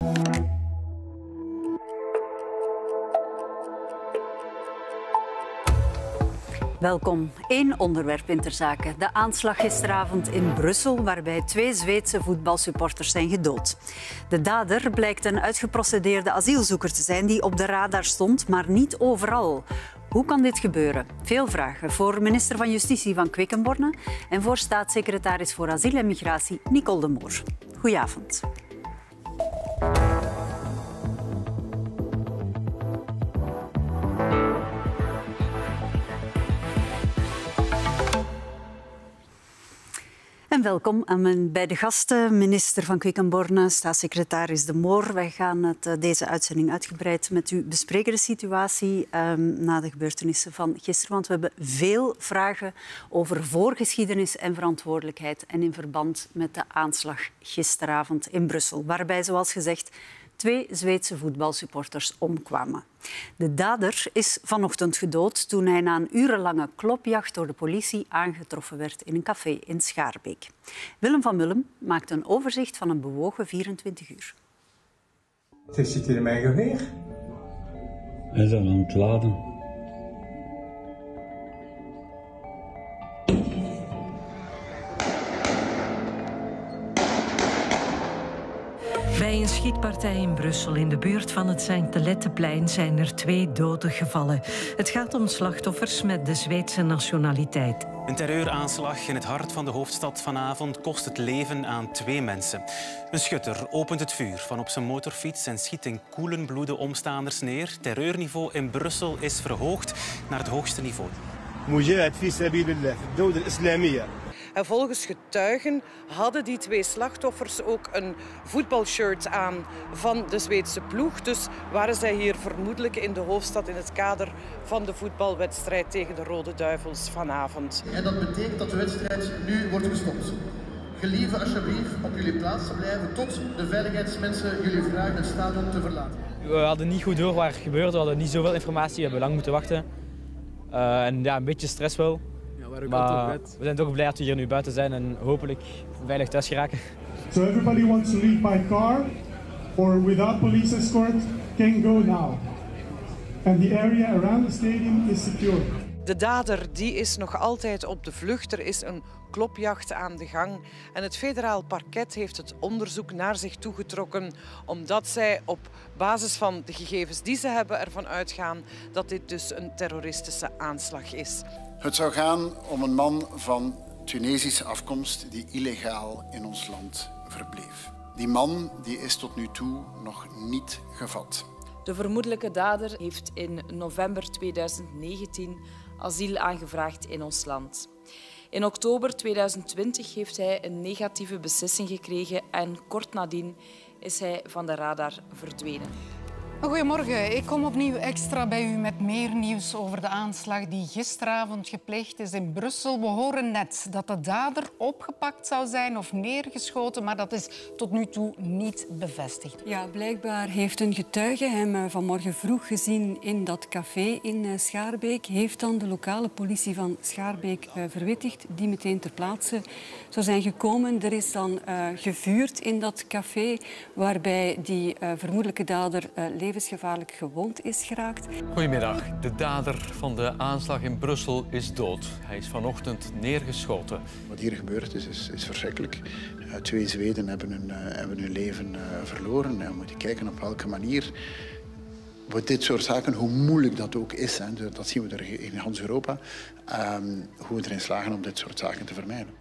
Welkom. Eén onderwerp in ter zake. De aanslag gisteravond in Brussel, waarbij 2 Zweedse voetbalsupporters zijn gedood. De dader blijkt een uitgeprocedeerde asielzoeker te zijn die op de radar stond, maar niet overal. Hoe kan dit gebeuren? Veel vragen voor minister van Justitie van Quickenborne en voor staatssecretaris voor Asiel en Migratie Nicole de Moor. Goedenavond. En welkom bij de gasten, minister van Quickenborne, staatssecretaris De Moor. Wij gaan deze uitzending uitgebreid met u bespreken, de situatie na de gebeurtenissen van gisteren. Want we hebben veel vragen over voorgeschiedenis en verantwoordelijkheid en in verband met de aanslag gisteravond in Brussel, waarbij, zoals gezegd, 2 Zweedse voetbalsupporters omkwamen. De dader is vanochtend gedood toen hij na een urenlange klopjacht door de politie aangetroffen werd in een café in Schaarbeek. Willem van Mullen maakt een overzicht van een bewogen 24 uur. Zit hier mijn geweer? Hij is al aan het laden. Bij een schietpartij in Brussel in de buurt van het Saint-Telettenplein zijn er 2 doden gevallen. Het gaat om slachtoffers met de Zweedse nationaliteit. Een terreuraanslag in het hart van de hoofdstad vanavond kost het leven aan 2 mensen. Een schutter opent het vuur van op zijn motorfiets en schiet in koelen bloeden omstaanders neer. Terreurniveau in Brussel is verhoogd naar het hoogste niveau. Mujahid fi sabilillah, dawla al-islamiyya. En volgens getuigen hadden die 2 slachtoffers ook een voetbalshirt aan van de Zweedse ploeg. Dus waren zij hier vermoedelijk in de hoofdstad in het kader van de voetbalwedstrijd tegen de Rode Duivels vanavond. En dat betekent dat de wedstrijd nu wordt gestopt. Gelieve alsjeblieft op jullie plaats te blijven tot de veiligheidsmensen jullie vragen het stadion te verlaten. We hadden niet goed door wat er gebeurde, we hadden niet zoveel informatie, we hebben lang moeten wachten. En ja, een beetje stress wel. Maar we zijn toch blij dat we hier nu buiten zijn en hopelijk veilig thuis geraken. So everybody wants to leave by car or without police escort can go now. And the area around the stadium is secure. De dader die is nog altijd op de vlucht. Er is een klopjacht aan de gang. En het federaal parket heeft het onderzoek naar zich toegetrokken omdat zij op basis van de gegevens die ze hebben ervan uitgaan dat dit dus een terroristische aanslag is. Het zou gaan om een man van Tunesische afkomst die illegaal in ons land verbleef. Die man die is tot nu toe nog niet gevat. De vermoedelijke dader heeft in november 2019 asiel aangevraagd in ons land. In oktober 2020 heeft hij een negatieve beslissing gekregen en kort nadien is hij van de radar verdwenen. Goedemorgen, ik kom opnieuw extra bij u met meer nieuws over de aanslag die gisteravond gepleegd is in Brussel. We horen net dat de dader opgepakt zou zijn of neergeschoten, maar dat is tot nu toe niet bevestigd. Ja, blijkbaar heeft een getuige hem vanmorgen vroeg gezien in dat café in Schaarbeek. Heeft dan de lokale politie van Schaarbeek verwittigd, die meteen ter plaatse zou zijn gekomen. Er is dan gevuurd in dat café, waarbij die vermoedelijke dader levensgevaarlijk gewond is geraakt. Goedemiddag. De dader van de aanslag in Brussel is dood. Hij is vanochtend neergeschoten. Wat hier gebeurd is verschrikkelijk. 2 Zweden hebben hun leven verloren. We moeten kijken op welke manier. Voor dit soort zaken, hoe moeilijk dat ook is, hè, dat zien we er in heel Europa, hoe we erin slagen om dit soort zaken te vermijden.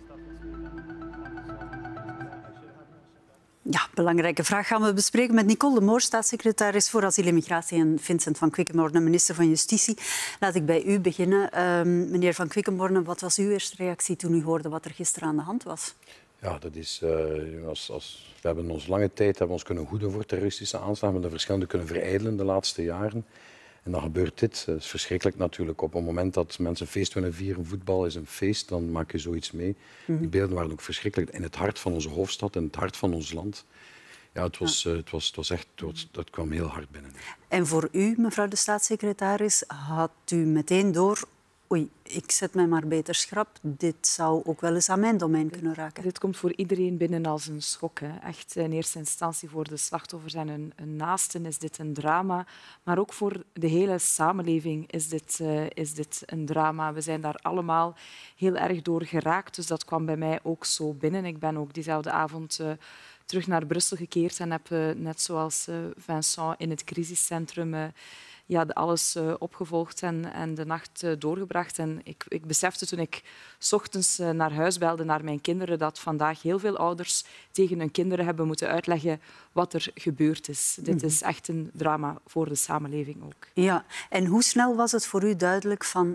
Ja, belangrijke vraag gaan we bespreken met Nicole de Moor, staatssecretaris voor Asiel en Migratie, en Vincent van Quickenborne, minister van Justitie. Laat ik bij u beginnen. Meneer van Quickenborne, wat was uw eerste reactie toen u hoorde wat er gisteren aan de hand was? Ja, dat is, we hebben ons lange tijd ons kunnen hoeden voor terroristische aanslagen. We hebben de verschillende kunnen verijdelen de laatste jaren. En dan gebeurt dit. Dat is verschrikkelijk natuurlijk. Op het moment dat mensen feest willen vieren, voetbal is een feest, dan maak je zoiets mee. Die beelden waren ook verschrikkelijk. In het hart van onze hoofdstad, in het hart van ons land. Ja, het was echt, dat kwam heel hard binnen. En voor u, mevrouw de staatssecretaris, had u meteen door oei, ik zet mij maar beter schrap. Dit zou ook wel eens aan mijn domein kunnen raken. Dit komt voor iedereen binnen als een schok. Hè. Echt in eerste instantie voor de slachtoffers en hun naasten is dit een drama. Maar ook voor de hele samenleving is dit een drama. We zijn daar allemaal heel erg door geraakt. Dus dat kwam bij mij ook zo binnen. Ik ben ook diezelfde avond terug naar Brussel gekeerd en heb net zoals Vincent in het crisiscentrum alles opgevolgd en de nacht doorgebracht. En ik besefte toen ik 's ochtends naar huis belde naar mijn kinderen dat vandaag heel veel ouders tegen hun kinderen hebben moeten uitleggen wat er gebeurd is. Dit is echt een drama voor de samenleving ook. Ja, en hoe snel was het voor u duidelijk van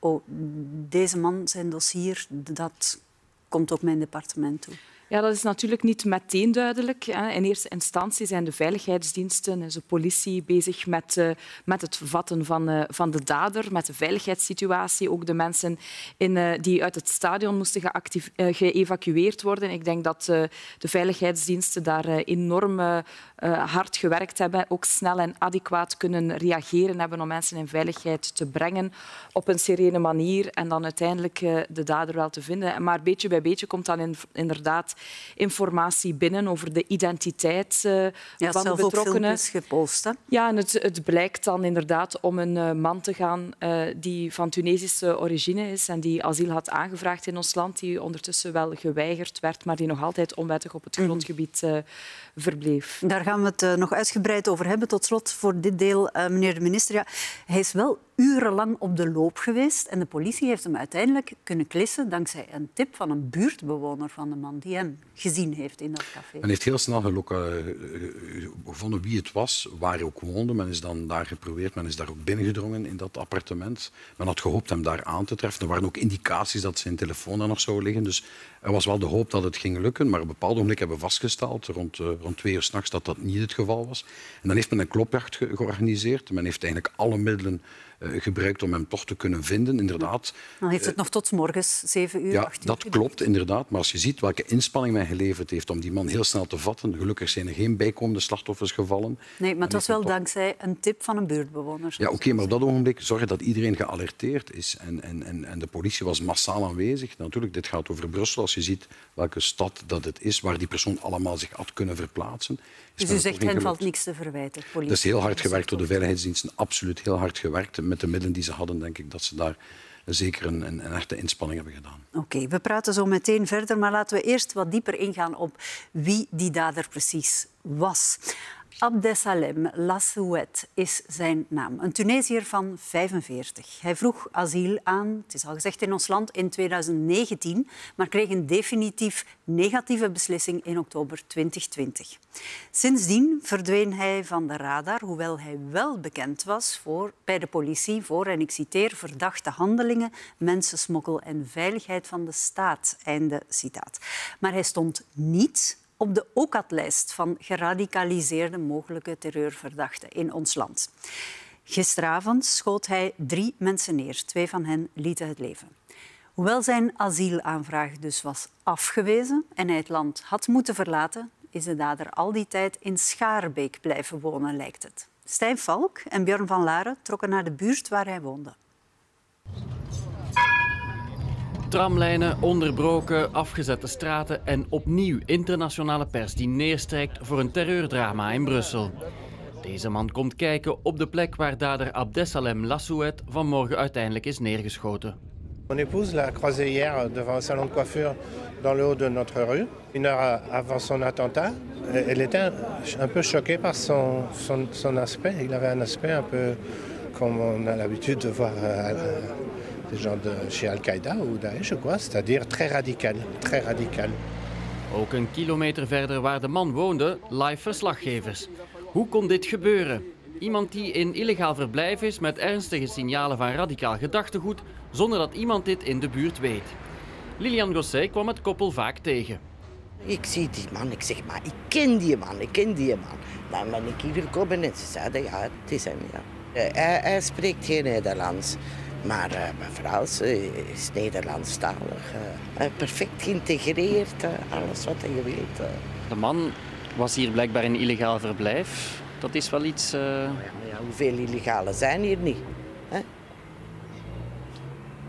deze man, zijn dossier, dat komt op mijn departement toe? Ja, dat is natuurlijk niet meteen duidelijk. In eerste instantie zijn de veiligheidsdiensten en de politie bezig met het vatten van de dader, met de veiligheidssituatie. Ook de mensen die uit het stadion moesten geëvacueerd worden. Ik denk dat de veiligheidsdiensten daar enorm hard gewerkt hebben. Ook snel en adequaat kunnen reageren hebben om mensen in veiligheid te brengen op een serene manier en dan uiteindelijk de dader wel te vinden. Maar beetje bij beetje komt dan inderdaad informatie binnen over de identiteit van de betrokkenen. Is gepost, hè? Ja, en het blijkt dan inderdaad om een man te gaan die van Tunesische origine is en die asiel had aangevraagd in ons land, die ondertussen wel geweigerd werd, maar die nog altijd onwettig op het grondgebied verbleef. Daar gaan we het nog uitgebreid over hebben. Tot slot voor dit deel, meneer de minister. Ja, hij is wel urenlang op de loop geweest en de politie heeft hem uiteindelijk kunnen klissen dankzij een tip van een buurtbewoner van de man die hem gezien heeft in dat café. Men heeft heel snel gevonden wie het was, waar hij ook woonde. Men is dan daar geprobeerd, men is daar ook binnengedrongen in dat appartement. Men had gehoopt hem daar aan te treffen. Er waren ook indicaties dat zijn telefoon daar nog zou liggen. Dus er was wel de hoop dat het ging lukken, maar op een bepaald moment hebben we vastgesteld, rond 2 uur 's nachts, dat dat niet het geval was. En dan heeft men een klopjacht georganiseerd. Men heeft eigenlijk alle middelen gebruikt om hem toch te kunnen vinden, inderdaad. Dan heeft het nog tot 's morgens 7 uur, 8 uur. Ja, dat klopt, inderdaad. Maar als je ziet welke inspanning men geleverd heeft om die man heel snel te vatten, gelukkig zijn er geen bijkomende slachtoffers gevallen. Nee, maar het was wel dankzij een tip van een buurtbewoner. Ja, oké, maar op dat ogenblik zorgen dat iedereen gealerteerd is. En de politie was massaal aanwezig. Natuurlijk, dit gaat over Brussel. Als je ziet welke stad dat het is, waar die persoon allemaal zich had kunnen verplaatsen. Dus u zegt, hen valt niks te verwijten. Dat is heel hard gewerkt door de veiligheidsdiensten. Absoluut heel hard gewerkt. Met de middelen die ze hadden, denk ik dat ze daar zeker een echte inspanning hebben gedaan. Oké, we praten zo meteen verder, maar laten we eerst wat dieper ingaan op wie die dader precies was. Abdesalem Lassouet is zijn naam. Een Tunesiër van 45. Hij vroeg asiel aan, het is al gezegd in ons land, in 2019, maar kreeg een definitief negatieve beslissing in oktober 2020. Sindsdien verdween hij van de radar, hoewel hij wel bekend was bij de politie voor, en ik citeer, verdachte handelingen, mensensmokkel en veiligheid van de staat. Einde citaat. Maar hij stond niet op de OCAT-lijst van geradicaliseerde mogelijke terreurverdachten in ons land. Gisteravond schoot hij 3 mensen neer. 2 van hen lieten het leven. Hoewel zijn asielaanvraag dus was afgewezen en hij het land had moeten verlaten, is de dader al die tijd in Schaarbeek blijven wonen, lijkt het. Stijn Valk en Björn van Laren trokken naar de buurt waar hij woonde. Tramlijnen, onderbroken, afgezette straten en opnieuw internationale pers die neerstrijkt voor een terreurdrama in Brussel. Deze man komt kijken op de plek waar dader Abdesalem Lassouet vanmorgen uiteindelijk is neergeschoten. Mon épouse l'a croisé hier devant un salon de coiffure dans le haut de notre rue. 1 heure avant son attentat, elle était un peu choquée par son aspect. Il avait un aspect un peu comme on a l'habitude de voir des gens chez Al-Qaïda ou Daesh, c'est-à-dire très radical, très radical. Ook een kilometer verder waar de man woonde, live verslaggevers. Hoe kon dit gebeuren? Iemand die in illegaal verblijf is met ernstige signalen van radicaal gedachtegoed, zonder dat iemand dit in de buurt weet. Lilian Gosset kwam het koppel vaak tegen. Ik zie die man, ik zeg, maar ik ken die man. Dan ben ik hier gekomen en ze zeiden, ja, het is hem. Ja. Hij spreekt geen Nederlands. Maar mijn vrouw is Nederlandstalig. Perfect geïntegreerd, alles wat je wilt. De man was hier blijkbaar in illegaal verblijf. Dat is wel iets... Ja, hoeveel illegale zijn hier niet? Hè?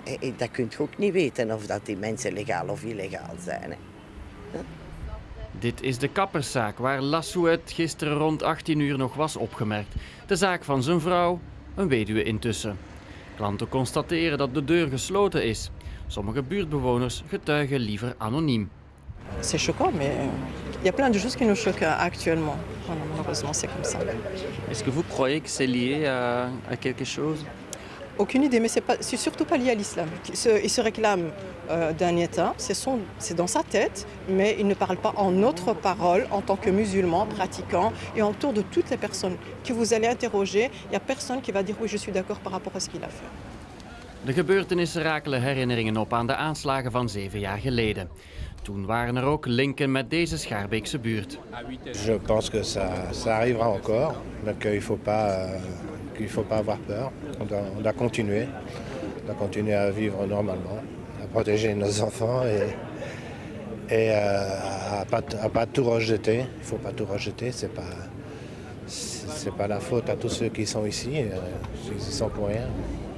dat kun je ook niet weten of dat die mensen legaal of illegaal zijn. Hè. Dit is de kapperszaak waar Lassouet gisteren rond 18 uur nog was opgemerkt. De zaak van zijn vrouw, een weduwe intussen. Klanten constateren dat de deur gesloten is. Sommige buurtbewoners getuigen liever anoniem. C'est choquant, mais il y a plein de choses qui nous choquent actuellement. Voilà, malheureusement, c'est comme ça. Est-ce que vous croyez que c'est lié à quelque chose? Aucune idée, mais c'est surtout pas lié à l'islam. Il se réclame d'un État, c'est dans sa tête, mais il ne parle pas en notre parole en tant que musulman, pratiquant, et autour de toutes les personnes que vous allez interroger, il n'y a personne qui va dire oui, je suis d'accord par rapport à ce qu'il a fait. De gebeurtenissen rakelen herinneringen op aan de aanslagen van 7 jaar geleden. Toen waren er ook linken met deze Schaarbeekse buurt. Je pense que ça arrivera encore, mais qu'il faut pas avoir peur. On doit continuer. On doit continuer à vivre normalement, à protéger nos enfants et à pas tout rejeter. Il faut pas tout rejeter. C'est pas la faute à tous ceux qui sont ici. Ils sont pour rien.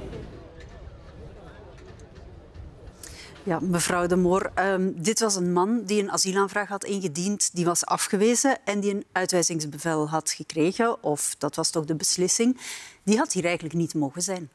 Ja, mevrouw De Moor, dit was een man die een asielaanvraag had ingediend, die was afgewezen en die een uitwijzingsbevel had gekregen, of dat was toch de beslissing. Die had hier eigenlijk niet mogen zijn.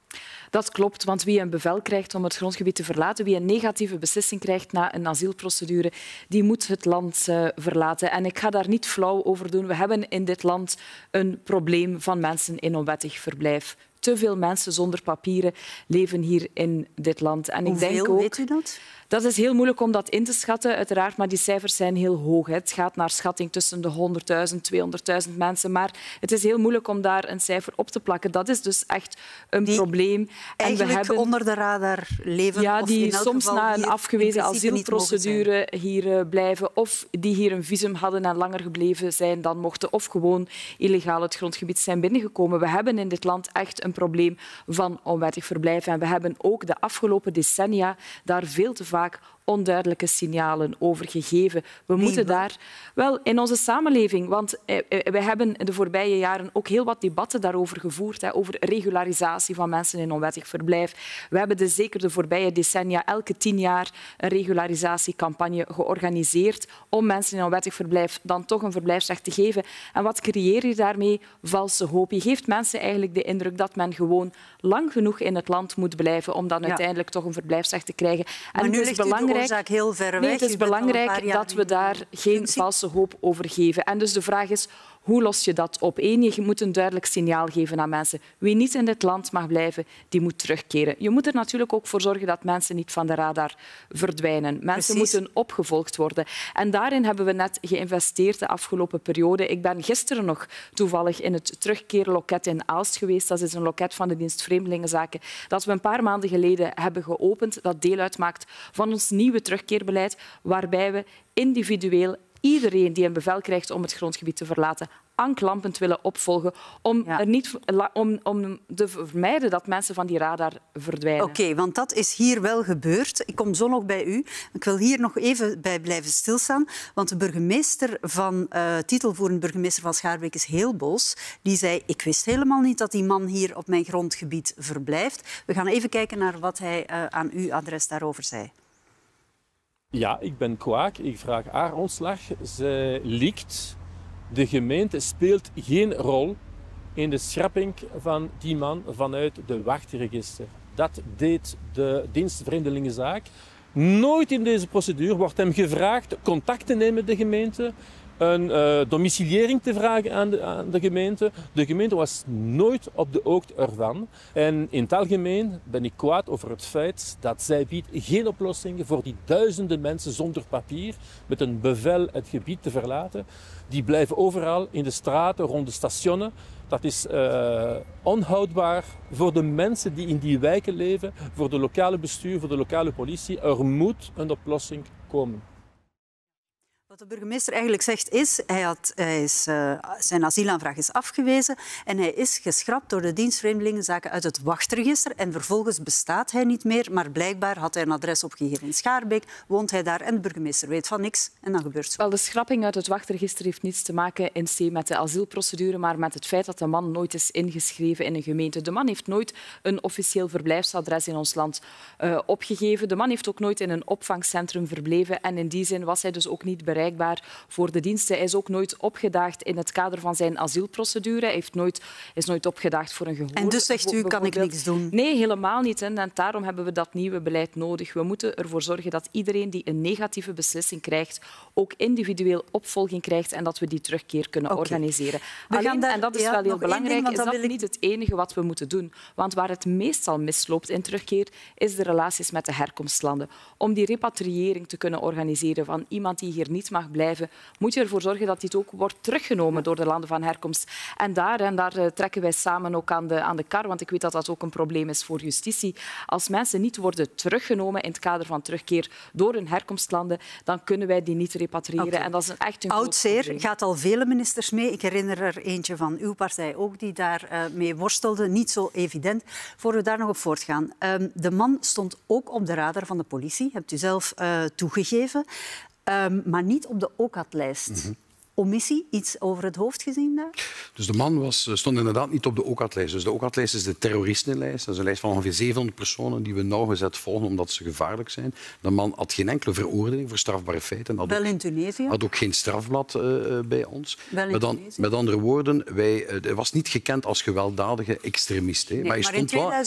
Dat klopt, want wie een bevel krijgt om het grondgebied te verlaten, wie een negatieve beslissing krijgt na een asielprocedure, die moet het land verlaten. En ik ga daar niet flauw over doen. We hebben in dit land een probleem van mensen in onwettig verblijf. Te veel mensen zonder papieren leven hier in dit land. En hoeveel, ik denk ook, weet u dat? Dat is heel moeilijk om dat in te schatten, uiteraard, maar die cijfers zijn heel hoog. Het gaat naar schatting tussen de 100.000, 200.000 mensen. Maar het is heel moeilijk om daar een cijfer op te plakken. Dat is dus echt een probleem. En we hebben onder de radar leven. Ja, of die in elk soms geval na een afgewezen asielprocedure hier blijven. Of die hier een visum hadden en langer gebleven zijn dan mochten. Of gewoon illegaal het grondgebied zijn binnengekomen. We hebben in dit land echt een probleem van onwettig verblijf. En we hebben ook de afgelopen decennia daar veel te vaak onduidelijke signalen over gegeven. We moeten daar wel in onze samenleving, want we hebben de voorbije jaren ook heel wat debatten daarover gevoerd, over regularisatie van mensen in onwettig verblijf. We hebben zeker de voorbije decennia elke 10 jaar een regularisatiecampagne georganiseerd om mensen in onwettig verblijf dan toch een verblijfsrecht te geven. En wat creëer je daarmee? Valse hoop. Je geeft mensen eigenlijk de indruk dat men gewoon lang genoeg in het land moet blijven om dan uiteindelijk toch een verblijfsrecht te krijgen. En maar nu ligt de oorzaak heel ver weg. Het is belangrijk dat we daar geen valse hoop over geven. En dus de vraag is, hoe los je dat op? Eén, je moet een duidelijk signaal geven aan mensen. Wie niet in dit land mag blijven, die moet terugkeren. Je moet er natuurlijk ook voor zorgen dat mensen niet van de radar verdwijnen. Mensen moeten opgevolgd worden. En daarin hebben we net geïnvesteerd de afgelopen periode. Ik ben gisteren nog toevallig in het terugkeerloket in Aalst geweest. Dat is een loket van de dienst Vreemdelingenzaken dat we een paar maanden geleden hebben geopend. Dat deel uitmaakt van ons nieuwe terugkeerbeleid, waarbij we individueel iedereen die een bevel krijgt om het grondgebied te verlaten, aanklampend willen opvolgen om te vermijden dat mensen van die radar verdwijnen. Oké, want dat is hier wel gebeurd. Ik kom zo nog bij u. Ik wil hier nog even bij blijven stilstaan, want de burgemeester titelvoerend burgemeester van Schaarbeek is heel boos. Die zei, ik wist helemaal niet dat die man hier op mijn grondgebied verblijft. We gaan even kijken naar wat hij aan uw adres daarover zei. Ja, ik ben kwaad. Ik vraag haar ontslag. Ze liegt. De gemeente speelt geen rol in de schrapping van die man vanuit de wachtregister. Dat deed de dienst Vreemdelingenzaak. Nooit in deze procedure wordt hem gevraagd contact te nemen met de gemeente, een domiciliëring te vragen aan de gemeente. De gemeente was nooit op de hoogte ervan. En in het algemeen ben ik kwaad over het feit dat zij biedt geen oplossingen voor die duizenden mensen zonder papier met een bevel het gebied te verlaten. Die blijven overal in de straten, rond de stationen. Dat is onhoudbaar voor de mensen die in die wijken leven, voor de lokale bestuur, voor de lokale politie. Er moet een oplossing komen. de burgemeester eigenlijk zegt is, zijn asielaanvraag is afgewezen en hij is geschrapt door de dienst Vreemdelingenzaken uit het wachtregister en vervolgens bestaat hij niet meer, maar blijkbaar had hij een adres opgegeven in Schaarbeek, woont hij daar en de burgemeester weet van niks en dan gebeurt het zo. Wel, de schrapping uit het wachtregister heeft niets te maken in C met de asielprocedure, maar met het feit dat de man nooit is ingeschreven in een gemeente. De man heeft nooit een officieel verblijfsadres in ons land opgegeven. De man heeft ook nooit in een opvangcentrum verbleven en in die zin was hij dus ook niet bereikbaar voor de diensten. Hij is ook nooit opgedaagd in het kader van zijn asielprocedure. Hij is nooit opgedaagd voor een gehoor. En dus zegt u, kan ik niks doen? Nee, helemaal niet. En daarom hebben we dat nieuwe beleid nodig. We moeten ervoor zorgen dat iedereen die een negatieve beslissing krijgt, ook individueel opvolging krijgt en dat we die terugkeer kunnen organiseren. Alleen, en dat is wel heel belangrijk, is dat niet het enige wat we moeten doen. Want waar het meestal misloopt in terugkeer, is de relaties met de herkomstlanden. Om die repatriëring te kunnen organiseren van iemand die hier niet mag blijven, moet je ervoor zorgen dat dit ook wordt teruggenomen door de landen van herkomst. En daar trekken wij samen ook aan de kar, want ik weet dat dat ook een probleem is voor justitie. Als mensen niet worden teruggenomen in het kader van terugkeer door hun herkomstlanden, dan kunnen wij die niet repatriëren. Okay. En dat is echt een oud zeer, gaat al vele ministers mee. Ik herinner er eentje van uw partij ook die daar mee worstelde. Niet zo evident. Voor we daar nog op voortgaan. De man stond ook op de radar van de politie, hebt u zelf toegegeven, maar niet op de OCAT-lijst. Mm-hmm. Omissie, iets over het hoofd gezien daar? Dus de man stond inderdaad niet op de OCAT-lijst. Dus de OCAT-lijst is de terroristenlijst. Dat is een lijst van ongeveer 700 personen die we nauwgezet volgen omdat ze gevaarlijk zijn. De man had geen enkele veroordeling voor strafbare feiten. Wel in Tunesië? Had ook geen strafblad bij ons. Wel in Tunesië? Met andere woorden, hij was niet gekend als gewelddadige extremist. Nee, maar in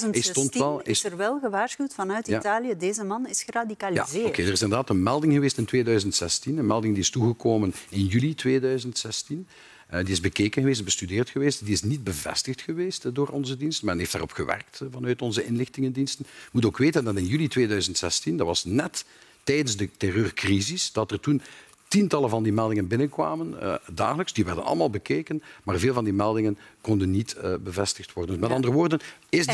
2016 is er wel gewaarschuwd vanuit Italië, deze man is geradicaliseerd. Ja, er is inderdaad een melding geweest in 2016. Een melding die is toegekomen in juli 2016. Die is bekeken geweest, bestudeerd geweest. Die is niet bevestigd geweest door onze dienst. Men heeft daarop gewerkt vanuit onze inlichtingendiensten. Je moet ook weten dat in juli 2016, dat was net tijdens de terreurcrisis, dat er toen tientallen van die meldingen binnenkwamen, dagelijks. Die werden allemaal bekeken, maar veel van die meldingen konden niet bevestigd worden. Dus met andere woorden, heeft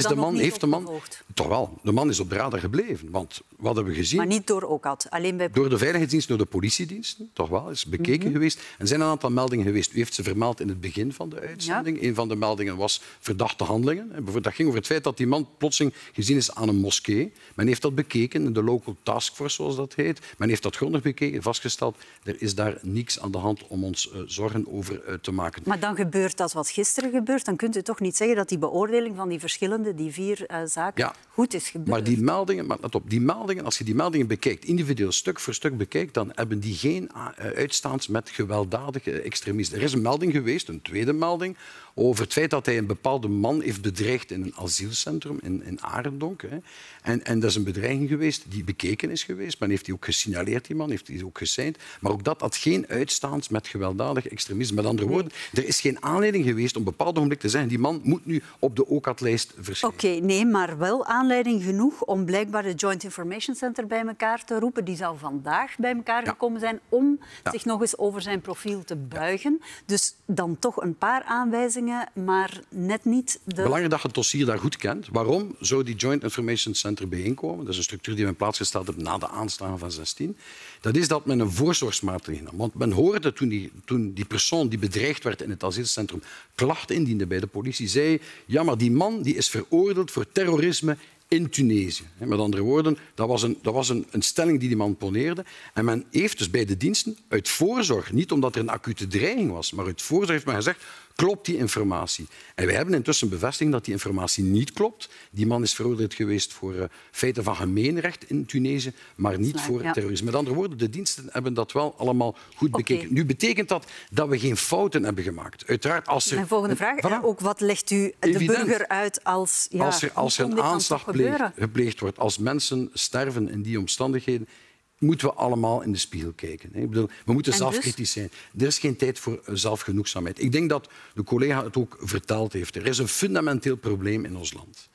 de man toch wel. De man is op de radar gebleven. Want wat hebben we gezien? Maar niet door OCAT, alleen bij... Door de veiligheidsdienst, door de politiediensten, toch wel, is bekeken geweest. En er zijn een aantal meldingen geweest. U heeft ze vermeld in het begin van de uitzending. Ja. Een van de meldingen was verdachte handelingen. Dat ging over het feit dat die man plotseling gezien is aan een moskee. Men heeft dat bekeken in de local taskforce, zoals dat heet. Men heeft dat grondig bekeken, vastgesteld. Er is daar niks aan de hand om ons zorgen over te maken. Maar dan gebeurt dat wat gisteren gebeurt. Dan kunt u toch niet zeggen dat die beoordeling van die 4 zaken goed is gebeurd. Maar die meldingen, als je die meldingen bekijkt, individueel stuk voor stuk bekijkt, dan hebben die geen uitstaans met gewelddadige extremisten. Er is een melding geweest, een tweede melding, over het feit dat hij een bepaalde man heeft bedreigd in een asielcentrum in Arendonk. Hè. En dat is een bedreiging geweest die bekeken is geweest. Men heeft die ook gesignaleerd, die man, heeft die ook geseind. Maar ook dat had geen uitstaans met gewelddadig extremisme. Met andere woorden, er is geen aanleiding geweest om op een bepaald ogenblik te zeggen die man moet nu op de OCAT-lijst verschijnen. Oké, nee, maar wel aanleiding genoeg om blijkbaar de Joint Information Center bij elkaar te roepen. Die zal vandaag bij elkaar gekomen zijn om zich nog eens over zijn profiel te buigen. Dus dan toch een paar aanwijzingen, maar net niet de... Belangrijk dat je het dossier daar goed kent. Waarom zou die Joint Information Center bijeenkomen? Dat is een structuur die men plaatsgesteld heeft na de aanslagen van 16. Dat is dat men een voorzorgsmaatregel nam. Want men hoorde toen die persoon die bedreigd werd in het asielcentrum klachten indiende bij de politie, zei ja, maar die man die is veroordeeld voor terrorisme in Tunesië. Met andere woorden, dat was een stelling die man poneerde. En men heeft dus bij de diensten uit voorzorg, niet omdat er een acute dreiging was, maar uit voorzorg heeft men gezegd, klopt die informatie? En wij hebben intussen bevestigd dat die informatie niet klopt. Die man is veroordeeld geweest voor feiten van gemeenrecht in Tunesië, maar niet voor terrorisme. Met andere woorden, de diensten hebben dat wel allemaal goed bekeken. Nu betekent dat we geen fouten hebben gemaakt. Uiteraard, als er... Mijn volgende vraag, ook wat legt u de burger uit als... Ja, als er een aanslag gepleegd wordt, als mensen sterven in die omstandigheden, moeten we allemaal in de spiegel kijken. Ik bedoel, we moeten zelfkritisch zijn. Er is geen tijd voor zelfgenoegzaamheid. Ik denk dat de collega het ook verteld heeft. Er is een fundamenteel probleem in ons land.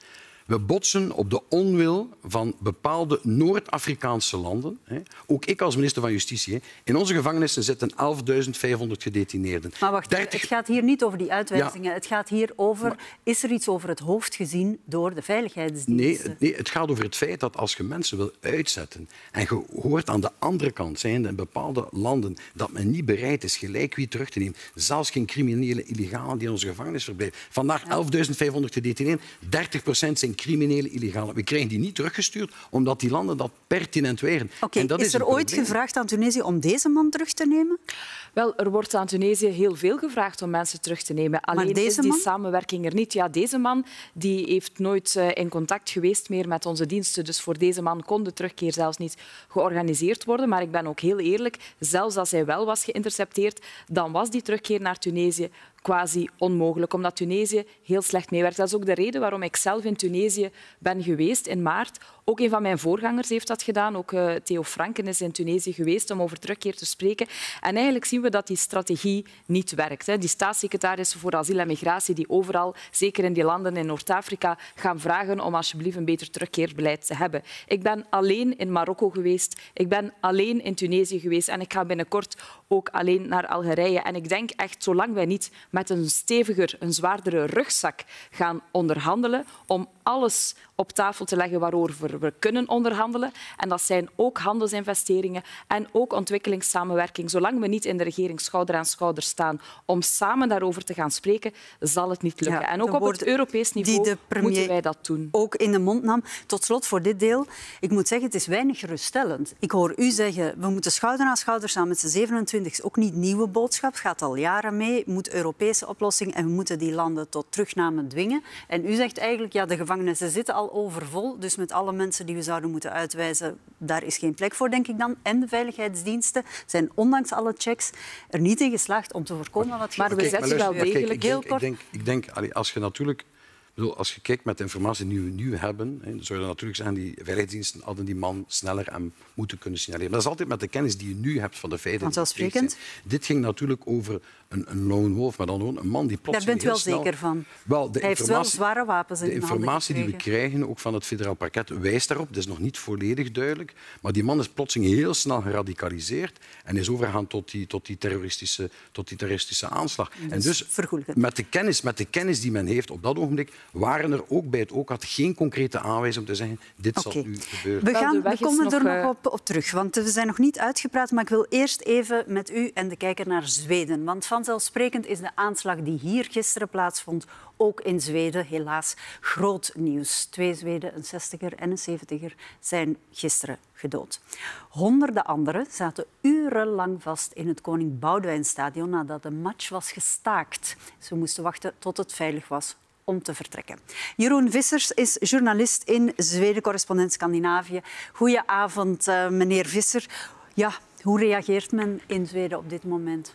We botsen op de onwil van bepaalde Noord-Afrikaanse landen. Ook ik als minister van Justitie. In onze gevangenissen zitten 11.500 gedetineerden. Maar wacht, het gaat hier niet over die uitwijzingen. Ja. Het gaat hier over, is er iets over het hoofd gezien door de veiligheidsdiensten? Nee, het gaat over het feit dat als je mensen wil uitzetten en je hoort aan de andere kant zijn in bepaalde landen dat men niet bereid is gelijk wie terug te nemen, zelfs geen criminele illegalen die in onze gevangenis verblijven. Vandaag 11.500 gedetineerden, 30% zijn criminele illegalen. We krijgen die niet teruggestuurd omdat die landen dat pertinent weigeren. Is er ooit gevraagd aan Tunesië om deze man terug te nemen? Wel, er wordt aan Tunesië heel veel gevraagd om mensen terug te nemen. Alleen is die samenwerking er niet. Ja, deze man die heeft nooit in contact geweest meer met onze diensten. Dus voor deze man kon de terugkeer zelfs niet georganiseerd worden. Maar ik ben ook heel eerlijk, zelfs als hij wel was geïntercepteerd, dan was die terugkeer naar Tunesië quasi onmogelijk, omdat Tunesië heel slecht meewerkt. Dat is ook de reden waarom ik zelf in Tunesië ben geweest in maart. Ook een van mijn voorgangers heeft dat gedaan. Ook Theo Franken is in Tunesië geweest om over terugkeer te spreken. En eigenlijk zien we dat die strategie niet werkt. Die staatssecretarissen voor asiel en migratie die overal, zeker in die landen in Noord-Afrika, gaan vragen om alsjeblieft een beter terugkeerbeleid te hebben. Ik ben alleen in Marokko geweest. Ik ben alleen in Tunesië geweest. En ik ga binnenkort ook alleen naar Algerije. En ik denk echt, zolang wij niet met een steviger, een zwaardere rugzak gaan onderhandelen om alles op tafel te leggen waarover we kunnen onderhandelen. En dat zijn ook handelsinvesteringen en ook ontwikkelingssamenwerking. Zolang we niet in de regering schouder aan schouder staan om samen daarover te gaan spreken, zal het niet lukken. En ook op het Europees niveau moeten wij dat doen. Ook in de mond nam. Tot slot voor dit deel. Ik moet zeggen, het is weinig geruststellend. Ik hoor u zeggen, we moeten schouder aan schouder staan met z'n 27. Ook niet nieuwe boodschap. Het gaat al jaren mee. Moet Europese oplossing en we moeten die landen tot terugname dwingen. En u zegt eigenlijk, ja, de gevangenissen zitten al overvol. Dus met alle mensen die we zouden moeten uitwijzen, daar is geen plek voor, denk ik dan. En de veiligheidsdiensten zijn ondanks alle checks er niet in geslaagd om te voorkomen wat maar we zetten wel degelijk heel kort. Ik denk, als je natuurlijk... Als je kijkt met de informatie die we nu hebben, dan zou je natuurlijk zeggen die veiligheidsdiensten hadden die man sneller en moeten kunnen signaleren. Maar dat is altijd met de kennis die je nu hebt van de feiten. Vanzelfsprekend. Dit ging natuurlijk over een lone wolf, maar dan gewoon een man die plotseling Daar bent u wel zeker van. Wel, hij heeft wel zware wapens in de handen gekregen. De informatie die we krijgen, ook van het federaal parket, wijst daarop. Dat is nog niet volledig duidelijk. Maar die man is plotseling heel snel geradicaliseerd en is overgegaan tot die terroristische aanslag. En dus met de kennis die men heeft op dat ogenblik, waren er ook bij het OCAT geen concrete aanwijzingen om te zeggen dit zal nu gebeuren. We komen er nog op terug, want we zijn nog niet uitgepraat, maar ik wil eerst even met u en de kijker naar Zweden. Want vanzelfsprekend is de aanslag die hier gisteren plaatsvond ook in Zweden helaas groot nieuws. 2 Zweden, een 60er en een 70er, zijn gisteren gedood. Honderden anderen zaten urenlang vast in het Koning Boudewijnstadion nadat de match was gestaakt. Ze moesten wachten tot het veilig was om te vertrekken. Jeroen Vissers is journalist in Zweden, correspondent Scandinavië. Goedenavond, meneer Visser. Ja, hoe reageert men in Zweden op dit moment?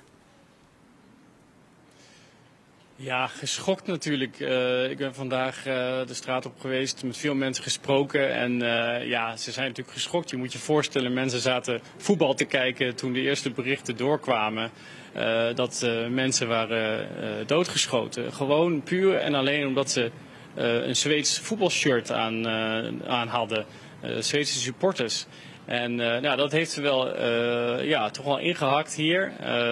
Ja, geschokt natuurlijk. Ik ben vandaag de straat op geweest, met veel mensen gesproken. En ja, ze zijn natuurlijk geschokt. Je moet je voorstellen, mensen zaten voetbal te kijken toen de eerste berichten doorkwamen. Dat mensen waren doodgeschoten. Gewoon puur en alleen omdat ze een Zweeds voetbalshirt aan hadden. Zweedse supporters. En dat heeft wel toch wel ingehakt hier.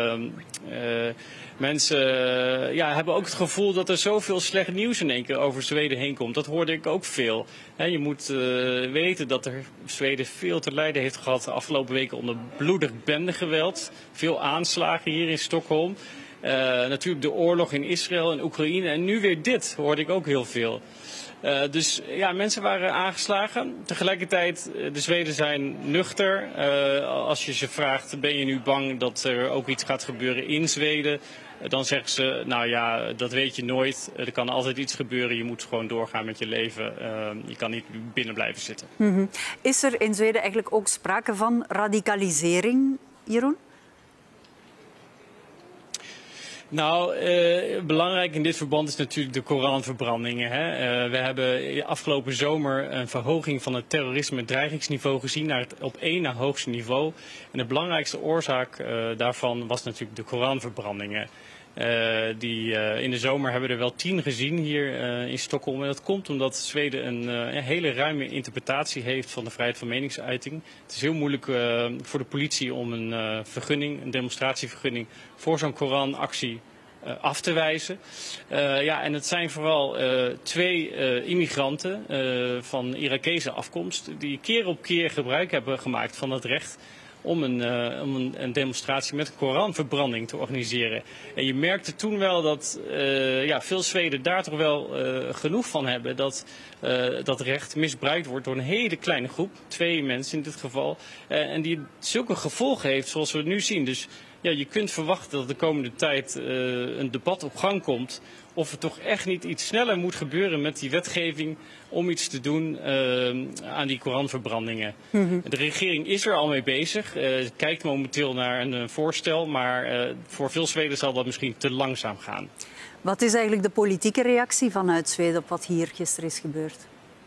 Mensen hebben ook het gevoel dat er zoveel slecht nieuws in één keer over Zweden heen komt. Dat hoorde ik ook veel. Je moet weten dat Zweden veel te lijden heeft gehad de afgelopen weken onder bloedig bendegeweld. Veel aanslagen hier in Stockholm. Natuurlijk de oorlog in Israël en Oekraïne. En nu weer dit, hoorde ik ook heel veel. Dus ja, mensen waren aangeslagen. Tegelijkertijd, de Zweden zijn nuchter. Als je ze vraagt, ben je nu bang dat er ook iets gaat gebeuren in Zweden? Dan zeggen ze, nou ja, dat weet je nooit. Er kan altijd iets gebeuren. Je moet gewoon doorgaan met je leven. Je kan niet binnen blijven zitten. Mm-hmm. Is er in Zweden eigenlijk ook sprake van radicalisering, Jeroen? Nou, belangrijk in dit verband is natuurlijk de Koranverbrandingen. We hebben afgelopen zomer een verhoging van het terrorisme-dreigingsniveau gezien naar het op 1 na hoogste niveau. En de belangrijkste oorzaak daarvan was natuurlijk de Koranverbrandingen. In de zomer hebben we er wel 10 gezien hier in Stockholm. En dat komt omdat Zweden een hele ruime interpretatie heeft van de vrijheid van meningsuiting. Het is heel moeilijk voor de politie om een demonstratievergunning voor zo'n Koranactie af te wijzen. En het zijn vooral 2 immigranten van Irakese afkomst die keer op keer gebruik hebben gemaakt van het recht om een demonstratie met een Koranverbranding te organiseren. En je merkte toen wel dat veel Zweden daar toch wel genoeg van hebben dat dat recht misbruikt wordt door een hele kleine groep, 2 mensen in dit geval, en die zulke gevolgen heeft zoals we het nu zien. Dus ja, je kunt verwachten dat de komende tijd een debat op gang komt of er toch echt niet iets sneller moet gebeuren met die wetgeving om iets te doen aan die Koranverbrandingen. De regering is er al mee bezig, kijkt momenteel naar een voorstel, maar voor veel Zweden zal dat misschien te langzaam gaan. Wat is eigenlijk de politieke reactie vanuit Zweden op wat hier gisteren is gebeurd?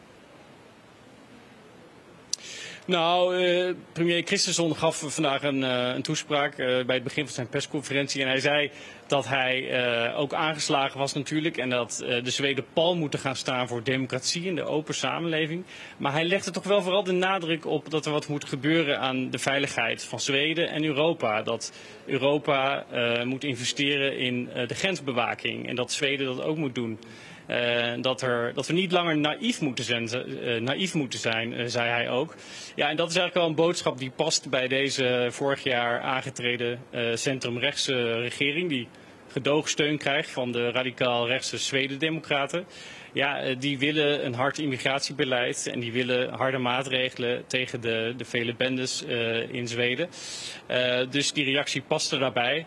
Nou, premier Kristersson gaf vandaag een toespraak bij het begin van zijn persconferentie. En hij zei dat hij ook aangeslagen was natuurlijk. En dat de Zweden pal moeten gaan staan voor democratie en de open samenleving. Maar hij legde toch wel vooral de nadruk op dat er wat moet gebeuren aan de veiligheid van Zweden en Europa. Dat Europa moet investeren in de grensbewaking en dat Zweden dat ook moet doen. Dat we niet langer naïef moeten zijn, zei hij ook. Ja, en dat is eigenlijk wel een boodschap die past bij deze vorig jaar aangetreden centrumrechtse regering, die gedoogsteun krijgt van de radicaal-rechtse Zweden-democraten. Ja, die willen een hard immigratiebeleid en die willen harde maatregelen tegen de vele bendes in Zweden. Dus die reactie past er daarbij.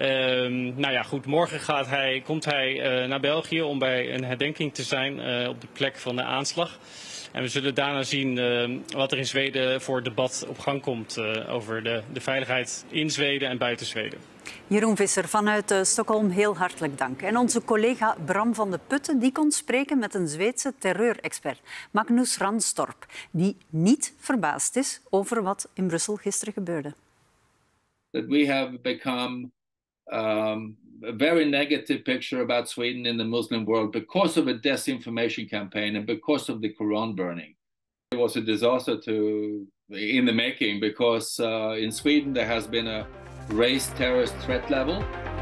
Morgen komt hij naar België om bij een herdenking te zijn op de plek van de aanslag. En we zullen daarna zien wat er in Zweden voor debat op gang komt over de veiligheid in Zweden en buiten Zweden. Jeroen Visser vanuit Stockholm, heel hartelijk dank. En onze collega Bram van de Putten die kon spreken met een Zweedse terreurexpert, Magnus Ranstorp, die niet verbaasd is over wat in Brussel gisteren gebeurde. That we have become a very negative picture about Sweden in the Muslim world because of a disinformation campaign and because of the Quran burning. It was a disaster in the making because in Sweden there has been a raised terrorist threat level.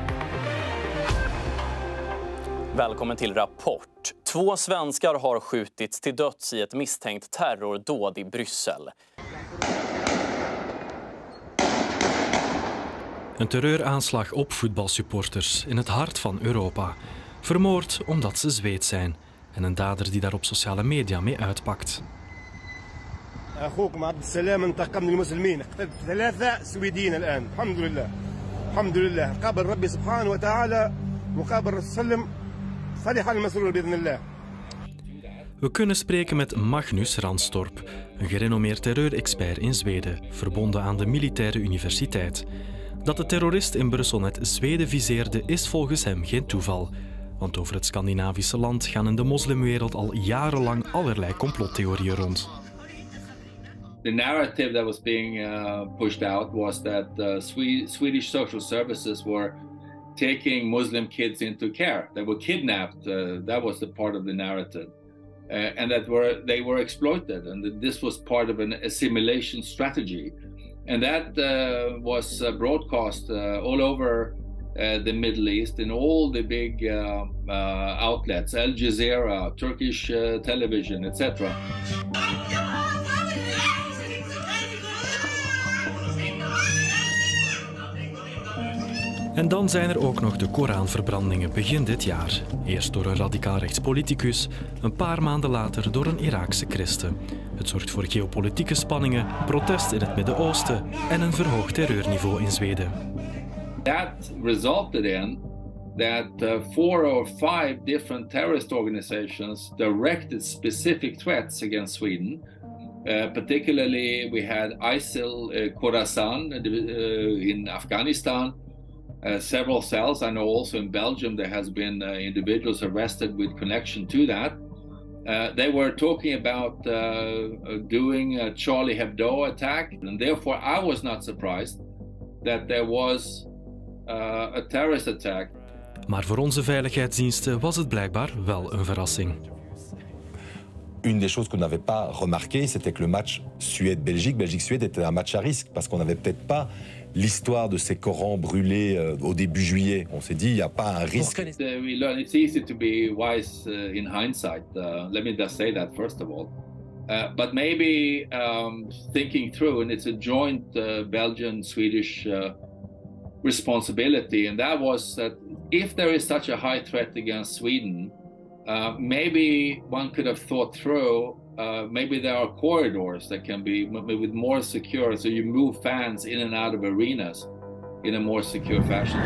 Välkommen till Rapport. 2 svenskar har skjutits till döds i ett misstänkt terrordåd i Bryssel. Een terreuraanslag op voetbalsupporters in het hart van Europa. Vermoord omdat ze Zweeds zijn. En een dader die daar op sociale media mee uitpakt. أخوكم عبد السلام انتقم من المسلمين قتلت 3 سويديين الآن الحمد لله الحمد لله قابل ربي سبحانه وتعالى وقابل الرسول صلى الله عليه وسلم فرح المسرور بإذن الله. We kunnen spreken met Magnus Ranstorp, een gerenommeerd terreurexpert in Zweden, verbonden aan de militaire universiteit. Dat de terrorist in Brussel net Zweden viseerde is volgens hem geen toeval. Want over het Scandinavische land gaan in de moslimwereld al jarenlang allerlei complottheorieën rond. The narrative that was being pushed out was that Swedish social services were taking Muslim kids into care. They were kidnapped. That was the part of the narrative. And that they were exploited, and that this was part of an assimilation strategy. And that was broadcast all over the Middle East in all the big outlets, Al Jazeera, Turkish television, etc. En dan zijn er ook nog de Koranverbrandingen begin dit jaar. Eerst door een radicaal-rechts politicus, een paar maanden later door een Iraakse christen. Het zorgt voor geopolitieke spanningen, protest in het Midden-Oosten en een verhoogd terreurniveau in Zweden. That resulted in that 4 or 5 different terrorist organizations directed specific threats against Sweden. Particularly we had ISIL Khorasan in Afghanistan. Several cells. I know also in Belgium there has been individuals arrested with connection to that. They were talking about doing a Charlie Hebdo attack, and therefore I was not surprised that there was a terrorist attack. Maar voor onze veiligheidsdiensten was het blijkbaar wel een verrassing. Une des choses qu'on n'avait pas remarqué, c'était que le match Suède-Belgique, Belgique-Suède était un match à risque parce qu'on n'avait peut-être pas l'histoire de ces Corans brûlés au début juillet. On s'est dit, il n'y a pas un risque. We learn it's easy to be wise in hindsight. Let me just say that first of all. But maybe thinking through, and it's a joint Belgian-Swedish responsibility, and that was that if there is such a high threat against Sweden, maybe one could have thought through, maybe there are corridors that can be with more secure, so you move fans in and out of arenas in a more secure fashion.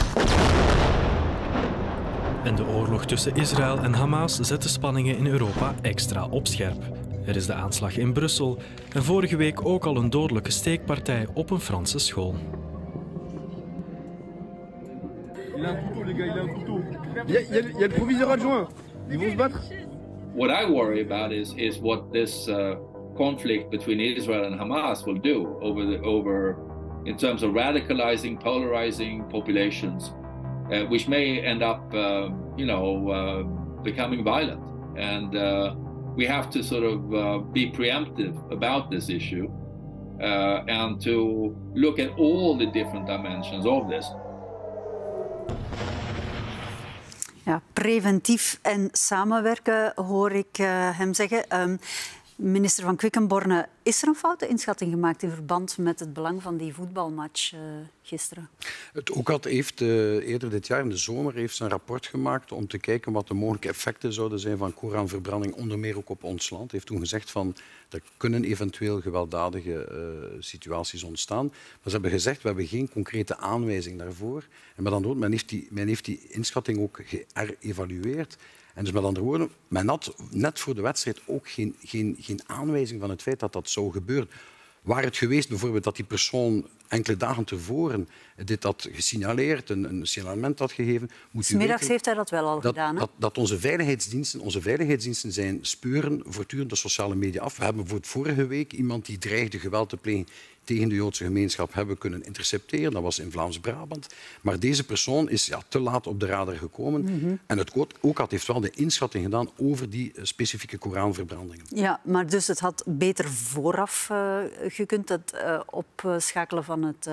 En de oorlog tussen Israël en Hamas zet de spanningen in Europa extra op scherp. Er is de aanslag in Brussel en vorige week ook al een dodelijke steekpartij op een Franse school. Il a un couteau, les gars, il a un couteau. Il y a le proviseur adjoint. Ils vont se battre. What I worry about is what this conflict between Israel and Hamas will do over in terms of radicalizing, polarizing populations, which may end up, becoming violent. And we have to sort of be preemptive about this issue and to look at all the different dimensions of this. Ja, preventief en samenwerken, hoor ik hem zeggen. Minister van Quickenborne, is er een foute inschatting gemaakt in verband met het belang van die voetbalmatch gisteren? Het OCAD heeft eerder dit jaar in de zomer een rapport gemaakt om te kijken wat de mogelijke effecten zouden zijn van Koranverbranding, onder meer ook op ons land. Hij heeft toen gezegd van er kunnen eventueel gewelddadige situaties ontstaan. Maar ze hebben gezegd we hebben geen concrete aanwijzing daarvoor. En met andere woorden, men heeft die inschatting ook geëvalueerd. En dus met andere woorden, men had net voor de wedstrijd ook geen aanwijzing van het feit dat dat zou gebeuren. Waar het geweest bijvoorbeeld dat die persoon enkele dagen tevoren dit had gesignaleerd, een signalement had gegeven... Smiddags heeft hij dat wel al gedaan. Hè? Dat onze veiligheidsdiensten zijn speuren voortdurend de sociale media af. We hebben voor vorige week iemand die dreigde geweld te plegen tegen de Joodse gemeenschap hebben kunnen intercepteren. Dat was in Vlaams-Brabant. Maar deze persoon is te laat op de radar gekomen. En het OCAD heeft wel de inschatting gedaan over die specifieke Koranverbrandingen. Ja, maar dus het had beter vooraf gekund, het opschakelen van het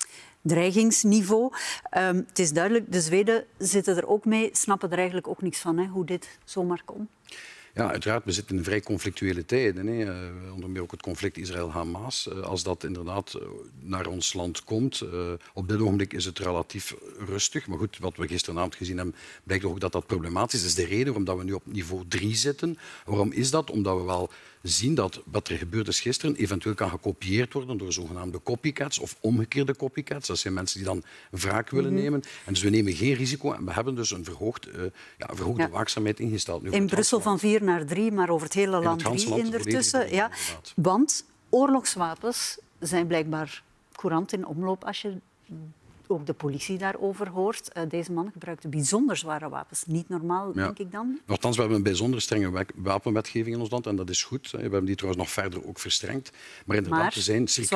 dreigingsniveau. Het is duidelijk, de Zweden zitten er ook mee, snappen er eigenlijk ook niks van, hè, hoe dit zomaar kon. Ja, uiteraard, we zitten in vrij conflictuele tijden. Onder meer ook het conflict Israël-Hamas. Als dat inderdaad naar ons land komt, op dit ogenblik is het relatief rustig. Maar goed, wat we gisteravond gezien hebben, blijkt ook dat dat problematisch is. Dat is de reden waarom we nu op niveau 3 zitten. Waarom is dat? Omdat we wel zien dat wat er gebeurd is gisteren eventueel kan gekopieerd worden door zogenaamde copycats of omgekeerde copycats. Dat zijn mensen die dan wraak willen nemen. En dus we nemen geen risico en we hebben dus een verhoogde waakzaamheid ingesteld. Nu in Brussel van 4 naar 3, maar over het hele land 3 ondertussen. Ja, want oorlogswapens zijn blijkbaar courant in omloop als je ook de politie daarover hoort. Deze man gebruikte bijzonder zware wapens. Niet normaal, denk ik dan? Nochtans, we hebben een bijzonder strenge wapenwetgeving in ons land en dat is goed. We hebben die trouwens nog verder ook verstrengd. Maar inderdaad, er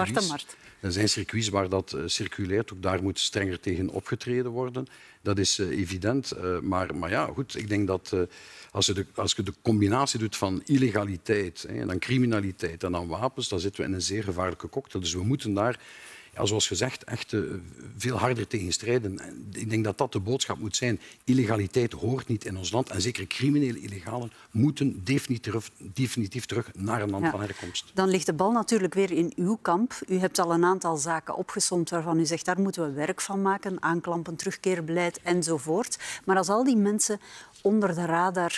zijn circuits waar dat circuleert. Ook daar moet strenger tegen opgetreden worden. Dat is evident. Maar ja, goed, ik denk dat als je de combinatie doet van illegaliteit en dan criminaliteit en dan wapens, dan zitten we in een zeer gevaarlijke cocktail. Dus we moeten daar, zoals gezegd, echt veel harder tegen strijden. Ik denk dat dat de boodschap moet zijn. Illegaliteit hoort niet in ons land. En zeker criminele illegalen moeten definitief terug naar een land van herkomst. Dan ligt de bal natuurlijk weer in uw kamp. U hebt al een aantal zaken opgesomd waarvan u zegt, daar moeten we werk van maken. Aanklampen, terugkeerbeleid enzovoort. Maar als al die mensen onder de radar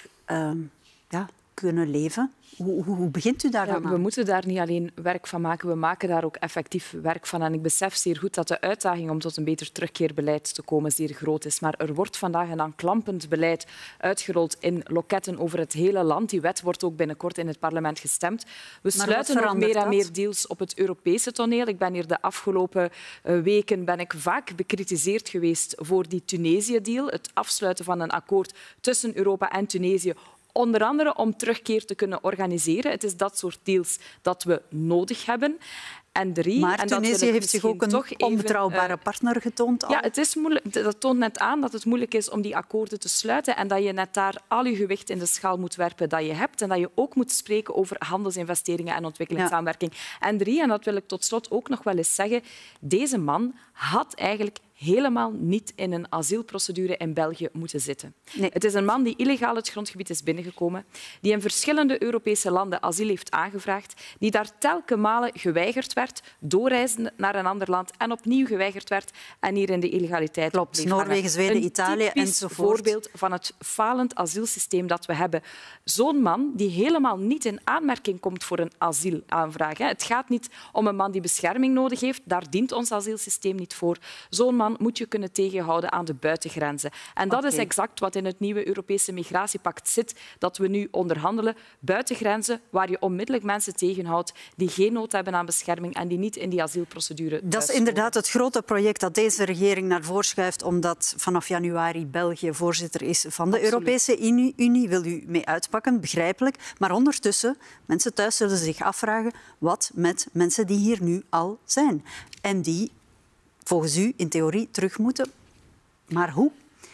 kunnen leven, hoe begint u daar dan aan? We moeten daar niet alleen werk van maken, we maken daar ook effectief werk van. En ik besef zeer goed dat de uitdaging om tot een beter terugkeerbeleid te komen zeer groot is. Maar er wordt vandaag een aanklampend beleid uitgerold in loketten over het hele land. Die wet wordt ook binnenkort in het parlement gestemd. We sluiten ook meer en meer deals op het Europese toneel. Ik ben hier de afgelopen weken vaak bekritiseerd geweest voor die Tunesië-deal. Het afsluiten van een akkoord tussen Europa en Tunesië. Onder andere om terugkeer te kunnen organiseren. Het is dat soort deals dat we nodig hebben. En 3, maar en Tunesië heeft zich ook een onbetrouwbare partner getoond. Al. Ja, het is moeilijk. Dat toont net aan dat het moeilijk is om die akkoorden te sluiten en dat je net daar al je gewicht in de schaal moet werpen dat je hebt en dat je ook moet spreken over handelsinvesteringen en ontwikkelingssamenwerking. Ja. En 3, en dat wil ik tot slot ook nog wel eens zeggen, deze man had eigenlijk helemaal niet in een asielprocedure in België moeten zitten. Nee. Het is een man die illegaal het grondgebied is binnengekomen, die in verschillende Europese landen asiel heeft aangevraagd, die daar telkens malen geweigerd werd, doorreizen naar een ander land en opnieuw geweigerd werd en hier in de illegaliteit Klopt, Noorwegen, Zweden, Italië enzovoort. Een voorbeeld van het falend asielsysteem dat we hebben. Zo'n man die helemaal niet in aanmerking komt voor een asielaanvraag. Het gaat niet om een man die bescherming nodig heeft, daar dient ons asielsysteem niet voor. Zo'n man moet je kunnen tegenhouden aan de buitengrenzen. En dat is exact wat in het nieuwe Europese migratiepact zit, dat we nu onderhandelen. Buitengrenzen waar je onmiddellijk mensen tegenhoudt die geen nood hebben aan bescherming en die niet in die asielprocedure Dat is inderdaad het grote project dat deze regering naar voren schuift, omdat vanaf januari België voorzitter is van de Europese Unie. Wil u mee uitpakken, begrijpelijk. Maar ondertussen, mensen thuis zullen zich afvragen wat met mensen die hier nu al zijn. En die volgens u in theorie terug moeten. Maar hoe?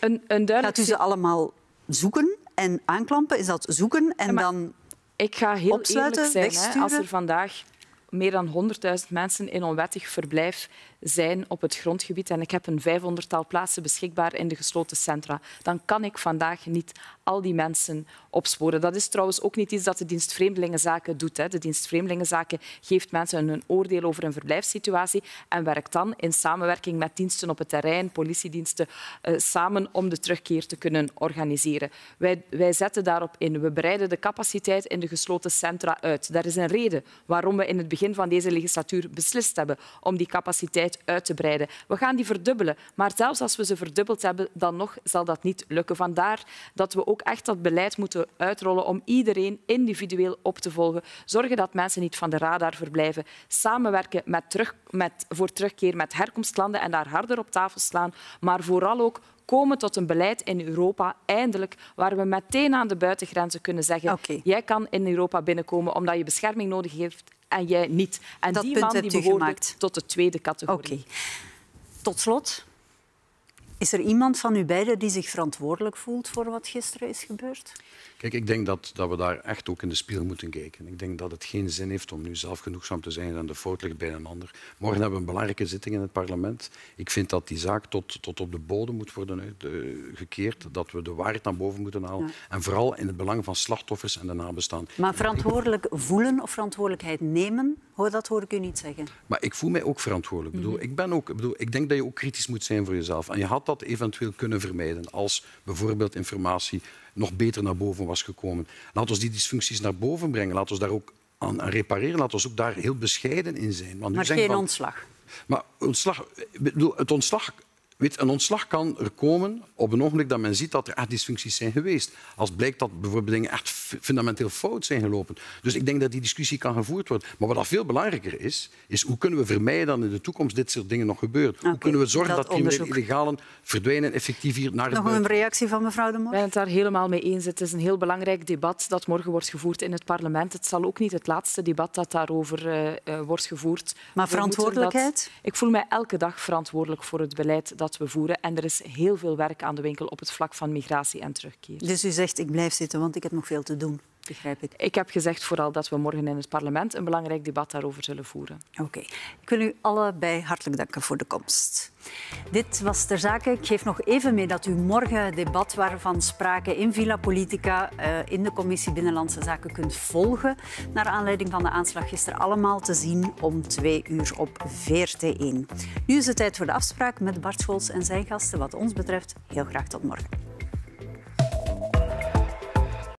Gaat u ze allemaal zoeken en aanklampen? Is dat zoeken en dan ik ga heel opsluiten, eerlijk zijn. wegsturen? Als er vandaag meer dan 100.000 mensen in onwettig verblijf zijn op het grondgebied en ik heb een 500-tal plaatsen beschikbaar in de gesloten centra, dan kan ik vandaag niet al die mensen opsporen. Dat is trouwens ook niet iets dat de dienst Vreemdelingenzaken doet. De dienst Vreemdelingenzaken geeft mensen een oordeel over een verblijfssituatie en werkt dan in samenwerking met diensten op het terrein, politiediensten, samen om de terugkeer te kunnen organiseren. Wij zetten daarop in. We breiden de capaciteit in de gesloten centra uit. Dat is een reden waarom we in het begin van deze legislatuur beslist hebben om die capaciteit uit te breiden. We gaan die verdubbelen, maar zelfs als we ze verdubbeld hebben, dan nog zal dat niet lukken. Vandaar dat we ook echt dat beleid moeten uitrollen om iedereen individueel op te volgen. Zorgen dat mensen niet van de radar verblijven. Samenwerken voor terugkeer met herkomstlanden en daar harder op tafel slaan. Maar vooral ook komen tot een beleid in Europa, eindelijk, waar we meteen aan de buitengrenzen kunnen zeggen jij kan in Europa binnenkomen omdat je bescherming nodig heeft en jij niet. En dat die man die behoort tot de tweede categorie. Tot slot, is er iemand van u beiden die zich verantwoordelijk voelt voor wat gisteren is gebeurd? Kijk, ik denk dat we daar echt ook in de spiegel moeten kijken. Ik denk dat het geen zin heeft om nu zelfgenoegzaam te zijn en de fout ligt bij een ander. Morgen hebben we een belangrijke zitting in het parlement. Ik vind dat die zaak tot op de bodem moet worden uitgekeerd, dat we de waarheid naar boven moeten halen. Ja. En vooral in het belang van slachtoffers en de nabestaanden. Maar verantwoordelijk voelen of verantwoordelijkheid nemen, dat hoor ik u niet zeggen. Maar ik voel mij ook verantwoordelijk. Ik denk dat je ook kritisch moet zijn voor jezelf. En je had dat eventueel kunnen vermijden als bijvoorbeeld informatie nog beter naar boven was gekomen. Laten we die dysfuncties naar boven brengen. Laten we daar ook aan repareren. Laten we ook daar heel bescheiden in zijn. Want maar geen ontslag? Maar een ontslag kan er komen op een ogenblik dat men ziet dat er echt dysfuncties zijn geweest. Als blijkt dat bijvoorbeeld dingen echt fundamenteel fout zijn gelopen. Dus ik denk dat die discussie kan gevoerd worden. Maar wat veel belangrijker is hoe kunnen we vermijden dat in de toekomst dit soort dingen nog gebeuren? Hoe kunnen we zorgen dat criminele illegalen verdwijnen effectief hier naar het buiten? Nog een reactie van mevrouw De Moor? Ik ben het daar helemaal mee eens. Het is een heel belangrijk debat dat morgen wordt gevoerd in het parlement. Het zal ook niet het laatste debat dat daarover wordt gevoerd. Maar verantwoordelijkheid? Ik voel mij elke dag verantwoordelijk voor het beleid dat we voeren. En er is heel veel werk aan de winkel op het vlak van migratie en terugkeer. Dus u zegt, ik blijf zitten, want ik heb nog veel te doen. Begrijp ik. Ik heb gezegd vooral dat we morgen in het parlement een belangrijk debat daarover zullen voeren. Oké. Ik wil u allebei hartelijk danken voor de komst. Dit was Ter Zake. Ik geef nog even mee dat u morgen het debat waarvan sprake in Villa Politica in de Commissie Binnenlandse Zaken kunt volgen. Naar aanleiding van de aanslag gisteren allemaal te zien om 2 uur op VRT1. Nu is het tijd voor de afspraak met Bart Scholz en zijn gasten. Wat ons betreft, heel graag tot morgen.